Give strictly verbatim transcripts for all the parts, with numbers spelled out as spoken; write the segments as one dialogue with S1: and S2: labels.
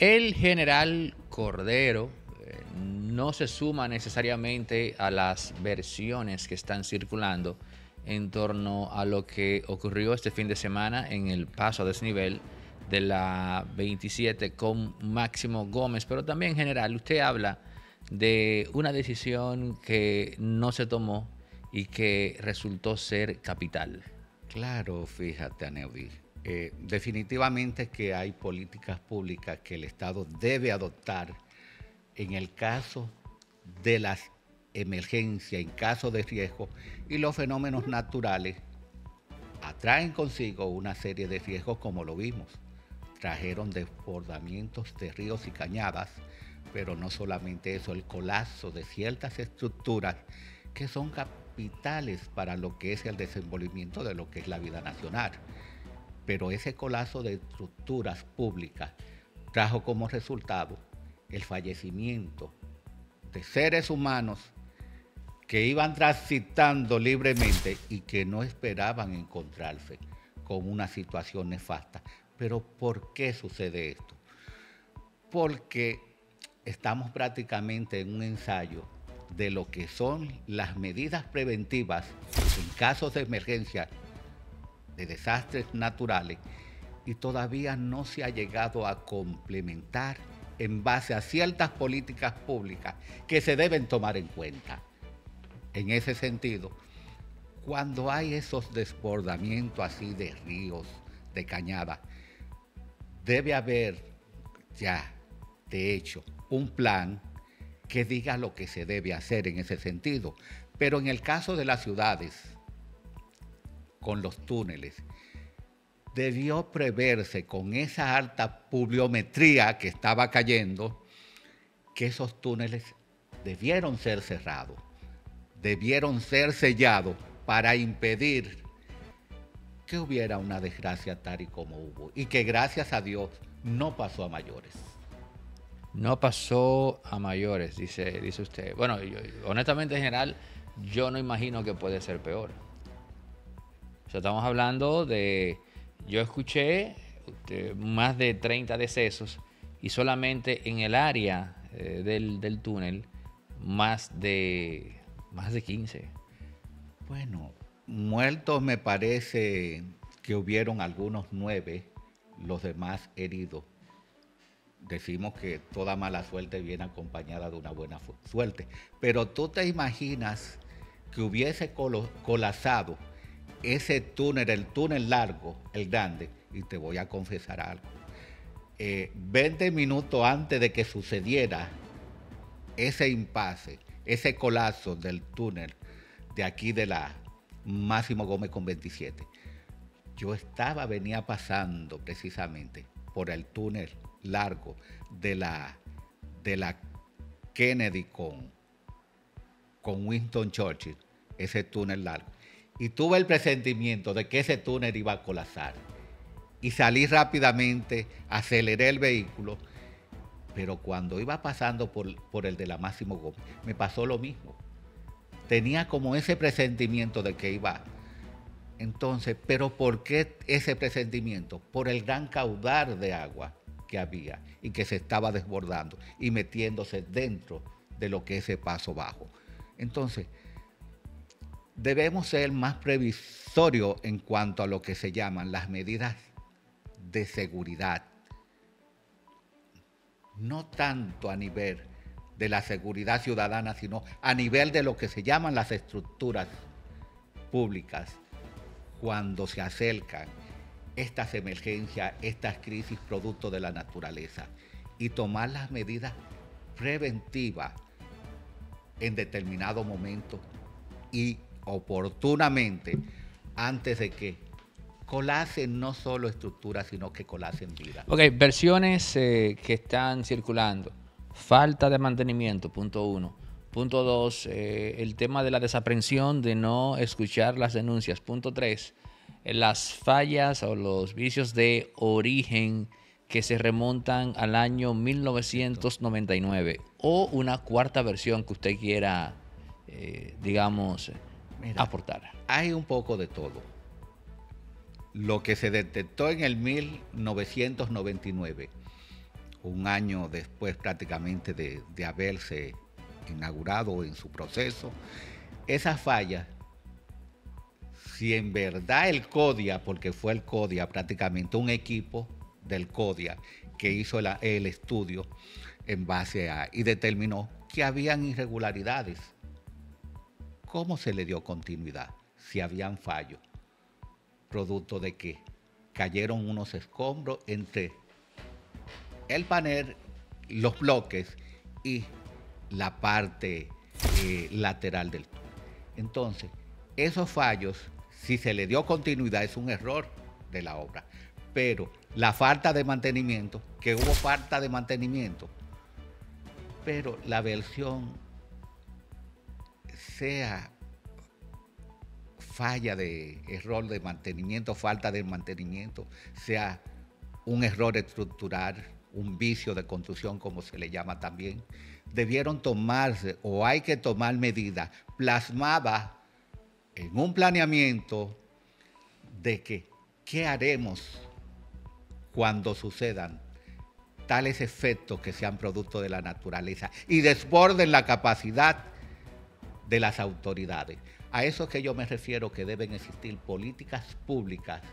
S1: El general Cordero eh, no se suma necesariamente a las versiones que están circulando en torno a lo que ocurrió este fin de semana en el paso a desnivel de la veintisiete con Máximo Gómez, pero también, general, usted habla de una decisión que no se tomó y que resultó ser capital.
S2: Claro, fíjate, Aneudi. Eh, definitivamente que hay políticas públicas que el Estado debe adoptar en el caso de las emergencias, en caso de riesgo, y los fenómenos naturales atraen consigo una serie de riesgos como lo vimos. Trajeron desbordamientos de ríos y cañadas, pero no solamente eso, el colapso de ciertas estructuras que son capitales para lo que es el desenvolvimiento de lo que es la vida nacional. Pero ese colapso de estructuras públicas trajo como resultado el fallecimiento de seres humanos que iban transitando libremente y que no esperaban encontrarse con una situación nefasta. Pero ¿por qué sucede esto? Porque estamos prácticamente en un ensayo de lo que son las medidas preventivas en casos de emergencia, de desastres naturales, y todavía no se ha llegado a complementar en base a ciertas políticas públicas que se deben tomar en cuenta. En ese sentido, cuando hay esos desbordamientos así de ríos, de cañadas, debe haber ya, de hecho, un plan que diga lo que se debe hacer en ese sentido. Pero en el caso de las ciudades, con los túneles, debió preverse con esa alta pluviometría que estaba cayendo, que esos túneles debieron ser cerrados, debieron ser sellados para impedir que hubiera una desgracia tal y como hubo, y que gracias a Dios no pasó a mayores.
S1: No pasó a mayores, dice, dice usted. Bueno, yo, honestamente, en general, yo no imagino que puede ser peor. O sea, estamos hablando de... Yo escuché de más de treinta decesos y solamente en el área eh, del, del túnel más de, más de quince.
S2: Bueno, muertos me parece que hubieron algunos nueve, los demás heridos. Decimos que toda mala suerte viene acompañada de una buena suerte, pero tú te imaginas que hubiese colapsado ese túnel, el túnel largo, el grande, y te voy a confesar algo. Eh, veinte minutos antes de que sucediera ese impasse, ese colapso del túnel de aquí de la Máximo Gómez con veintisiete, yo estaba, venía pasando precisamente por el túnel largo de la, de la Kennedy con, con Winston Churchill, ese túnel largo. Y tuve el presentimiento de que ese túnel iba a colapsar. Y salí rápidamente, aceleré el vehículo, pero cuando iba pasando por, por el de la Máximo Gómez, me pasó lo mismo. Tenía como ese presentimiento de que iba. Entonces, ¿pero por qué ese presentimiento? Por el gran caudal de agua que había y que se estaba desbordando y metiéndose dentro de lo que es ese paso bajo. Entonces, debemos ser más previsorios en cuanto a lo que se llaman las medidas de seguridad. No tanto a nivel de la seguridad ciudadana, sino a nivel de lo que se llaman las estructuras públicas cuando se acercan estas emergencias, estas crisis producto de la naturaleza, y tomar las medidas preventivas en determinado momento y oportunamente antes de que colapsen no solo estructuras, sino que colapsen vidas.
S1: Ok, versiones eh, que están circulando. Falta de mantenimiento, punto uno. Punto dos, eh, el tema de la desaprensión de no escuchar las denuncias. Punto tres, eh, las fallas o los vicios de origen que se remontan al año mil novecientos noventa y nueve. O una cuarta versión que usted quiera, eh, digamos,
S2: Mira,
S1: aportar.
S2: Hay un poco de todo. Lo que se detectó en el mil novecientos noventa y nueve un año después prácticamente de, de haberse inaugurado en su proceso. Esas fallas, si en verdad el CODIA, porque fue el CODIA prácticamente, un equipo del CODIA que hizo el, el estudio en base a, y determinó que habían irregularidades. ¿Cómo se le dio continuidad si habían fallos? Producto de que cayeron unos escombros entre el panel, los bloques y la parte eh, lateral del túnel. Entonces, esos fallos, si se le dio continuidad, es un error de la obra. Pero la falta de mantenimiento, que hubo falta de mantenimiento, pero la versión sea falla de error de mantenimiento, falta de mantenimiento, sea un error estructural, un vicio de construcción, como se le llama también, debieron tomarse o hay que tomar medidas plasmadas en un planeamiento de que qué haremos cuando sucedan tales efectos que sean producto de la naturaleza y desborden la capacidad de las autoridades. A eso que yo me refiero, que deben existir políticas públicas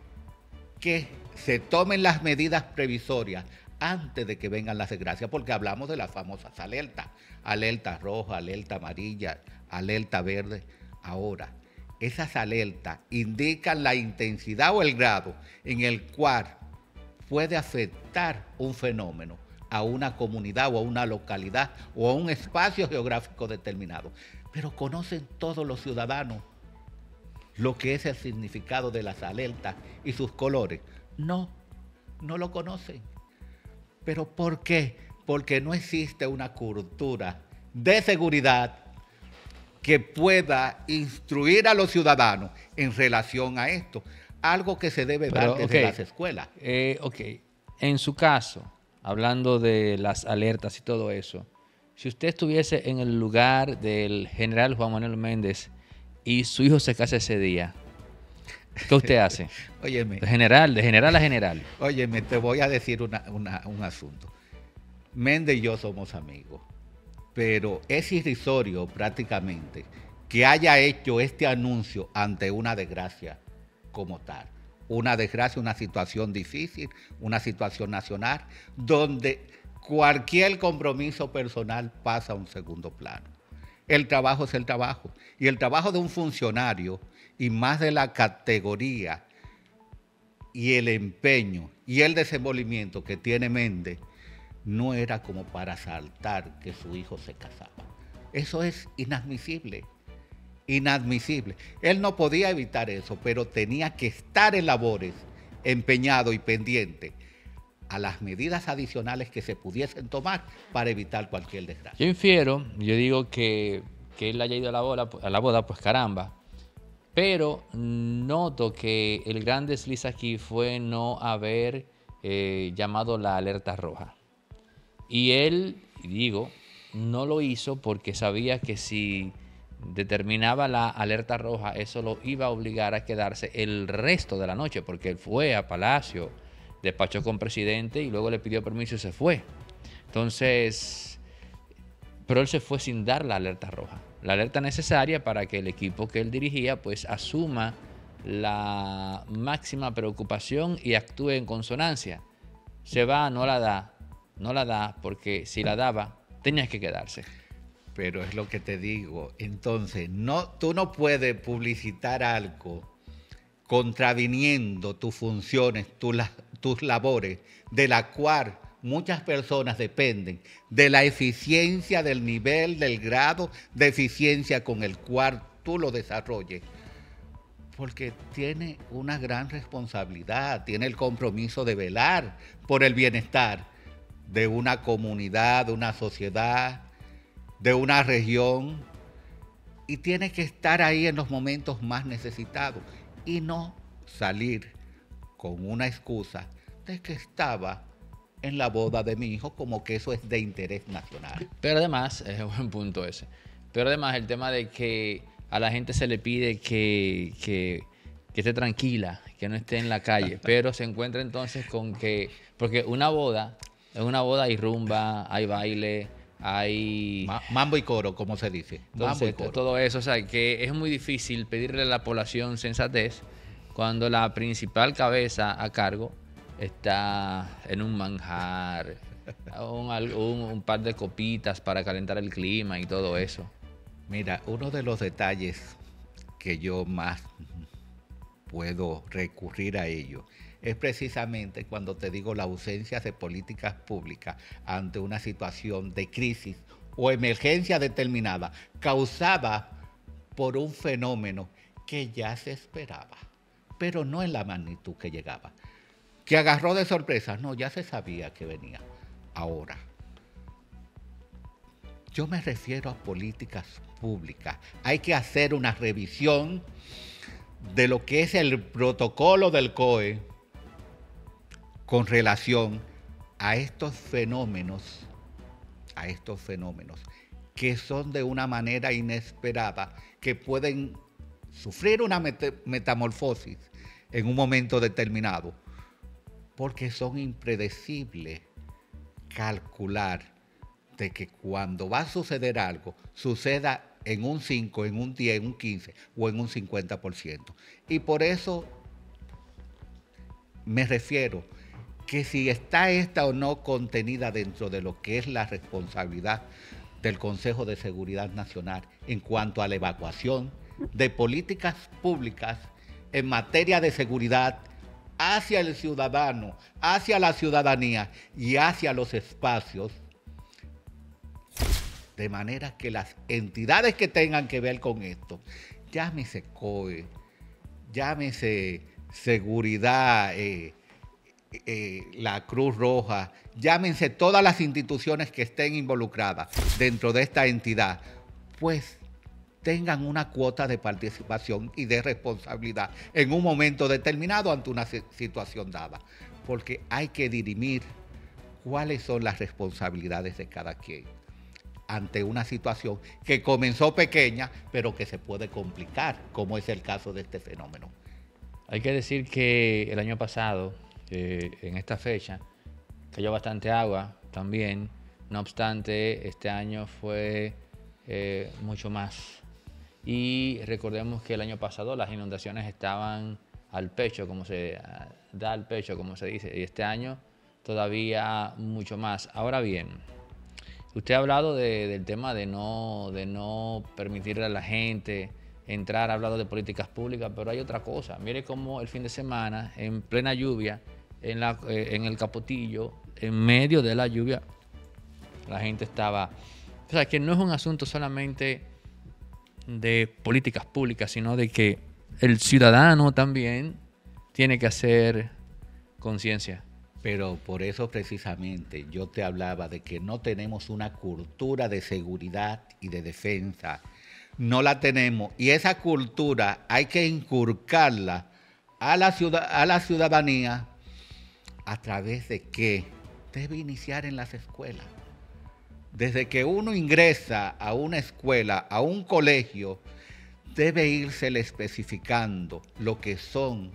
S2: que se tomen las medidas previsorias antes de que vengan las desgracias, porque hablamos de las famosas alertas, alerta roja, alerta amarilla, alerta verde. Ahora, esas alertas indican la intensidad o el grado en el cual puede afectar un fenómeno a una comunidad o a una localidad o a un espacio geográfico determinado. Pero conocen todos los ciudadanos lo que es el significado de las alertas y sus colores. No, no lo conocen. ¿Pero por qué? Porque no existe una cultura de seguridad que pueda instruir a los ciudadanos en relación a esto. Algo que se debe
S1: Pero,
S2: dar desde
S1: okay,
S2: las escuelas.
S1: Eh, ok, en su caso, hablando de las alertas y todo eso, si usted estuviese en el lugar del general Juan Manuel Méndez y su hijo se casa ese día, ¿qué usted hace?
S2: Óyeme.
S1: De general, de general a general.
S2: Óyeme, te voy a decir una, una, un asunto. Méndez y yo somos amigos, pero es irrisorio prácticamente que haya hecho este anuncio ante una desgracia como tal. Una desgracia, una situación difícil, una situación nacional, donde cualquier compromiso personal pasa a un segundo plano. El trabajo es el trabajo. Y el trabajo de un funcionario, y más de la categoría y el empeño y el desenvolvimiento que tiene Méndez, no era como para saltar que su hijo se casaba. Eso es inadmisible. Inadmisible. Él no podía evitar eso, pero tenía que estar en labores, empeñado y pendiente a las medidas adicionales que se pudiesen tomar para evitar cualquier desgracia.
S1: Yo infiero, yo digo que, que él haya ido a la, boda, a la boda, pues caramba, pero noto que el gran desliz aquí fue no haber eh, llamado la alerta roja. Y él, digo, no lo hizo porque sabía que si determinaba la alerta roja, eso lo iba a obligar a quedarse el resto de la noche, porque él fue a Palacio, despachó con presidente y luego le pidió permiso y se fue. Entonces, pero él se fue sin dar la alerta roja, la alerta necesaria para que el equipo que él dirigía pues asuma la máxima preocupación y actúe en consonancia. Se va, no la da, no la da porque si la daba tenía que quedarse.
S2: Pero es lo que te digo. Entonces, no, tú no puedes publicitar algo contraviniendo tus funciones, tu, la, tus labores, de la cual muchas personas dependen de la eficiencia, del nivel, del grado de eficiencia con el cual tú lo desarrolles. Porque tiene una gran responsabilidad, tiene el compromiso de velar por el bienestar de una comunidad, de una sociedad, de una región, y tiene que estar ahí en los momentos más necesitados y no salir con una excusa de que estaba en la boda de mi hijo, como que eso es de interés nacional.
S1: Pero además, es un buen punto ese, pero además el tema de que a la gente se le pide que, que, que esté tranquila, que no esté en la calle, pero se encuentra entonces con que, porque una boda En una boda hay rumba, hay baile, hay...
S2: Ma- Mambo y coro, como se dice. Mambo y
S1: Entonces,
S2: coro.
S1: todo eso, o sea, que es muy difícil pedirle a la población sensatez cuando la principal cabeza a cargo está en un manjar, un, al- un- un par de copitas para calentar el clima y todo eso.
S2: Mira, uno de los detalles que yo más puedo recurrir a ello es precisamente cuando te digo la ausencia de políticas públicas ante una situación de crisis o emergencia determinada causada por un fenómeno que ya se esperaba, pero no en la magnitud que llegaba. Que agarró de sorpresa, no, ya se sabía que venía. Ahora, yo me refiero a políticas públicas. Hay que hacer una revisión de lo que es el protocolo del C O E con relación a estos fenómenos, a estos fenómenos que son de una manera inesperada, que pueden sufrir una met- metamorfosis en un momento determinado, porque son impredecibles. Calcular de que cuando va a suceder algo, suceda en un cinco, en un diez, en un quince o en un cincuenta por ciento. Y por eso me refiero que si está esta o no contenida dentro de lo que es la responsabilidad del Consejo de Seguridad Nacional en cuanto a la evacuación de políticas públicas en materia de seguridad hacia el ciudadano, hacia la ciudadanía y hacia los espacios, de manera que las entidades que tengan que ver con esto, llámese C O E, llámese seguridad, eh, eh, la Cruz Roja, llámense todas las instituciones que estén involucradas dentro de esta entidad, pues tengan una cuota de participación y de responsabilidad en un momento determinado ante una situación dada, porque hay que dirimir cuáles son las responsabilidades de cada quien ante una situación que comenzó pequeña, pero que se puede complicar, como es el caso de este fenómeno.
S1: Hay que decir que el año pasado, eh, en esta fecha, cayó bastante agua también. No obstante, este año fue eh, mucho más. Y recordemos que el año pasado las inundaciones estaban al pecho, como se da al pecho, como se dice. Y este año todavía mucho más. Ahora bien, usted ha hablado de, del tema de no, de no permitirle a la gente entrar, ha hablado de políticas públicas, pero hay otra cosa. Mire cómo el fin de semana, en plena lluvia, en, la, eh, en el Capotillo, en medio de la lluvia, la gente estaba... O sea, que no es un asunto solamente de políticas públicas, sino de que el ciudadano también tiene que hacer conciencia.
S2: Pero por eso precisamente yo te hablaba de que no tenemos una cultura de seguridad y de defensa. No la tenemos. Y esa cultura hay que inculcarla a la, ciudad, a la ciudadanía a través de que debe iniciar en las escuelas. Desde que uno ingresa a una escuela, a un colegio, debe írsele especificando lo que son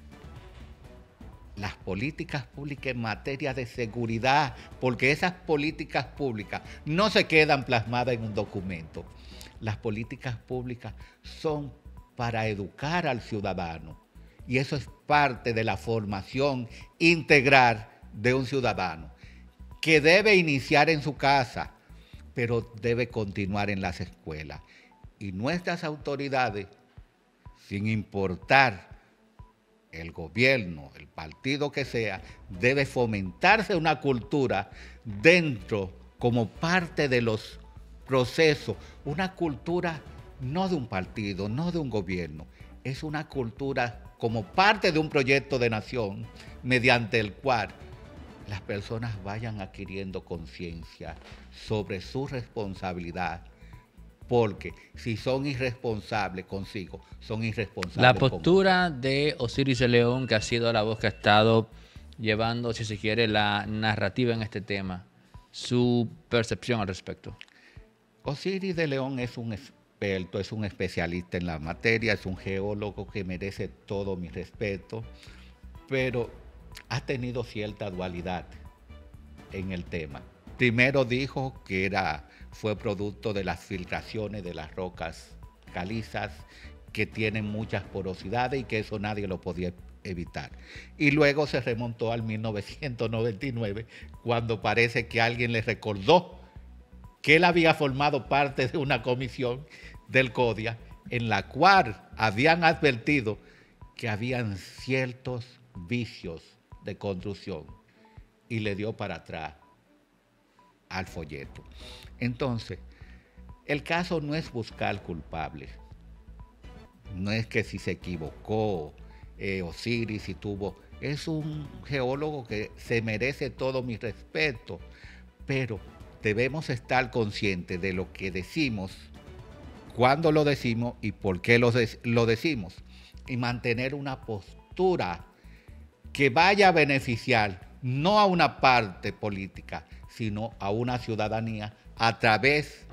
S2: las políticas públicas en materia de seguridad, porque esas políticas públicas no se quedan plasmadas en un documento. Las políticas públicas son para educar al ciudadano y eso es parte de la formación integral de un ciudadano que debe iniciar en su casa, pero debe continuar en las escuelas. Y nuestras autoridades, sin importar el gobierno, el partido que sea, debe fomentarse una cultura dentro, como parte de los procesos, una cultura no de un partido, no de un gobierno, es una cultura como parte de un proyecto de nación mediante el cual las personas vayan adquiriendo conciencia sobre su responsabilidad, porque si son irresponsables consigo, son irresponsables
S1: La
S2: con
S1: postura
S2: otros.
S1: de Osiris de León, que ha sido la voz que ha estado llevando, si se quiere, la narrativa en este tema, su percepción al respecto.
S2: Osiris de León es un experto, es un especialista en la materia, es un geólogo que merece todo mi respeto, pero ha tenido cierta dualidad en el tema. Primero dijo que era, fue producto de las filtraciones de las rocas calizas que tienen muchas porosidades y que eso nadie lo podía evitar. Y luego se remontó al mil novecientos noventa y nueve, cuando parece que alguien le recordó que él había formado parte de una comisión del CODIA en la cual habían advertido que habían ciertos vicios de construcción y le dio para atrás al folleto. Entonces, el caso no es buscar culpables, no es que si se equivocó eh, Osiris, si tuvo, es un geólogo que se merece todo mi respeto, pero debemos estar conscientes de lo que decimos, cuándo lo decimos y por qué lo, de, lo decimos, y mantener una postura que vaya a beneficiar no a una parte política, sino a una ciudadanía a través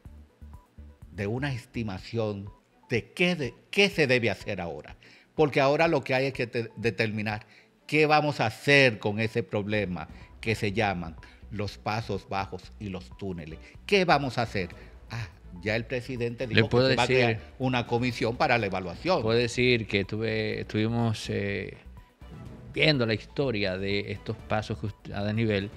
S2: de una estimación de qué, de qué se debe hacer ahora. Porque ahora lo que hay es que te, determinar qué vamos a hacer con ese problema que se llaman los pasos bajos y los túneles. ¿Qué vamos a hacer? Ah, ya el presidente dijo que se va a crear una comisión para la evaluación.
S1: Puedo decir que tuve, estuvimos eh, viendo la historia de estos pasos a desnivel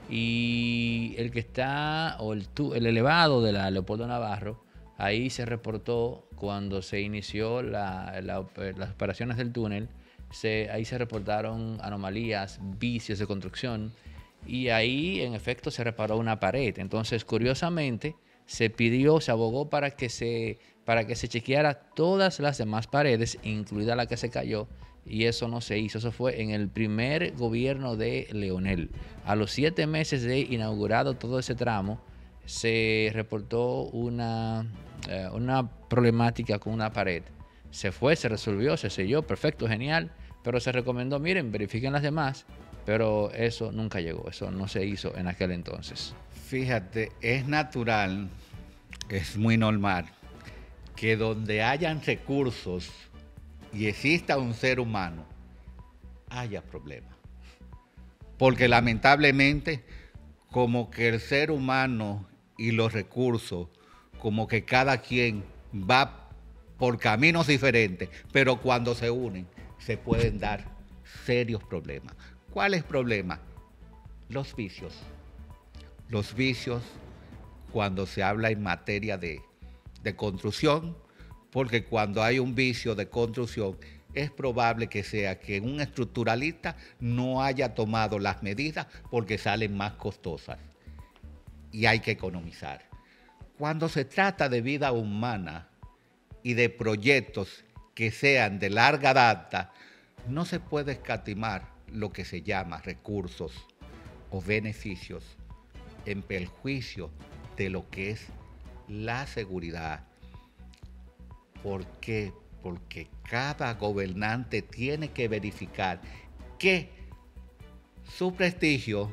S1: y el que está, o el, el elevado de la Leopoldo Navarro, ahí se reportó cuando se inició la, la, las operaciones del túnel, se, ahí se reportaron anomalías, vicios de construcción y ahí en efecto se reparó una pared. Entonces, curiosamente, se pidió, se abogó para que se, para que se chequeara todas las demás paredes, incluida la que se cayó, y eso no se hizo. Eso fue en el primer gobierno de Leonel. A los siete meses de inaugurado todo ese tramo, se reportó una, eh, una problemática con una pared. Se fue, se resolvió, se selló, perfecto, genial, pero se recomendó, miren, verifiquen las demás, pero eso nunca llegó, eso no se hizo en aquel entonces.
S2: Fíjate, es natural, es muy normal, que donde hayan recursos y exista un ser humano, haya problemas. Porque lamentablemente, como que el ser humano y los recursos, como que cada quien va por caminos diferentes, pero cuando se unen, se pueden dar serios problemas. ¿Cuáles problemas? Los vicios. Los vicios cuando se habla en materia de, de construcción, porque cuando hay un vicio de construcción, es probable que sea que un estructuralista no haya tomado las medidas porque salen más costosas y hay que economizar. Cuando se trata de vida humana y de proyectos que sean de larga data, no se puede escatimar lo que se llama recursos o beneficios en perjuicio de lo que es la seguridad. ¿Por qué? Porque cada gobernante tiene que verificar que su prestigio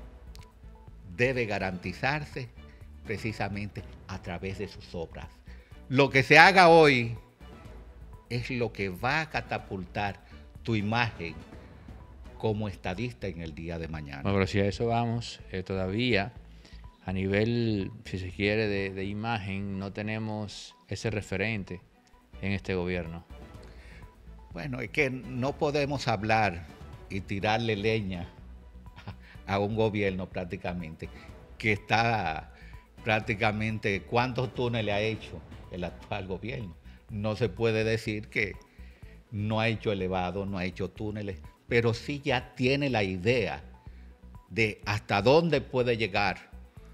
S2: debe garantizarse precisamente a través de sus obras. Lo que se haga hoy es lo que va a catapultar tu imagen como estadista en el día de mañana.
S1: Bueno, pero si a eso vamos, eh, todavía a nivel, si se quiere, de, de imagen, no tenemos ese referente en este gobierno.
S2: Bueno, es que no podemos hablar y tirarle leña a un gobierno prácticamente que está prácticamente, ¿cuántos túneles ha hecho el actual gobierno? No se puede decir que no ha hecho elevado, no ha hecho túneles, pero sí ya tiene la idea de hasta dónde puede llegar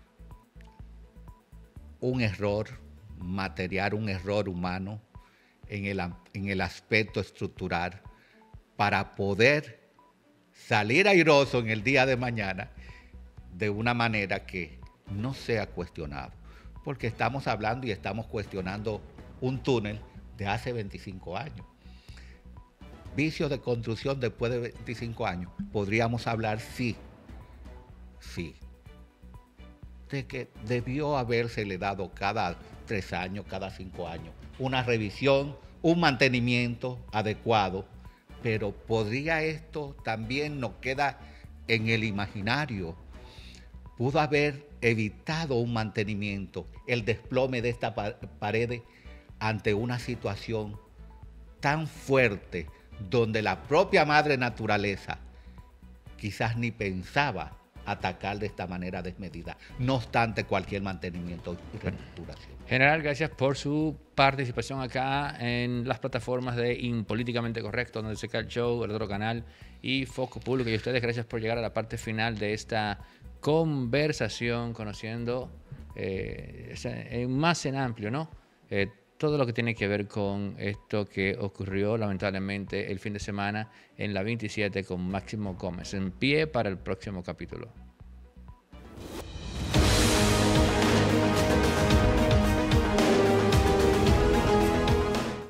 S2: un error material, un error humano en el, en el aspecto estructural para poder salir airoso en el día de mañana de una manera que no sea cuestionado. Porque estamos hablando y estamos cuestionando un túnel de hace veinticinco años. Vicios de construcción después de veinticinco años. Podríamos hablar, sí, sí, de que debió habérsele dado cada tres años, cada cinco años, una revisión, un mantenimiento adecuado, pero podría esto también nos queda en el imaginario pudo haber evitado un mantenimiento, el desplome de esta pared ante una situación tan fuerte donde la propia madre naturaleza quizás ni pensaba atacar de esta manera desmedida, no obstante cualquier mantenimiento y reestructuración.
S1: General, gracias por su participación acá en las plataformas de Impolíticamente Correcto, donde se cae el show, el otro canal y Foco Público. Y a ustedes, gracias por llegar a la parte final de esta conversación, conociendo eh, más en amplio, ¿no? Eh, todo lo que tiene que ver con esto que ocurrió lamentablemente el fin de semana en la veintisiete con Máximo Gómez, en pie para el próximo capítulo.